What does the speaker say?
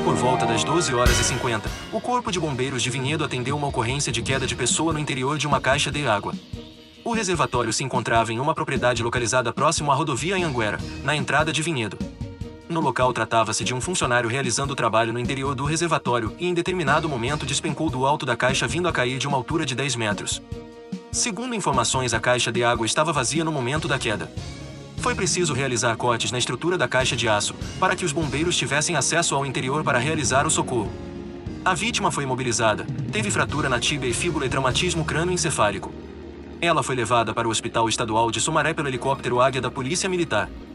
Por volta das 12h50, o Corpo de Bombeiros de Vinhedo atendeu uma ocorrência de queda de pessoa no interior de uma caixa de água. O reservatório se encontrava em uma propriedade localizada próximo à rodovia Anhanguera, na entrada de Vinhedo. No local tratava-se de um funcionário realizando o trabalho no interior do reservatório e em determinado momento despencou do alto da caixa vindo a cair de uma altura de 10 metros. Segundo informações, a caixa de água estava vazia no momento da queda. Foi preciso realizar cortes na estrutura da caixa de aço, para que os bombeiros tivessem acesso ao interior para realizar o socorro. A vítima foi imobilizada, teve fratura na tíbia e fíbula e traumatismo crânioencefálico. Ela foi levada para o Hospital Estadual de Sumaré pelo helicóptero Águia da Polícia Militar.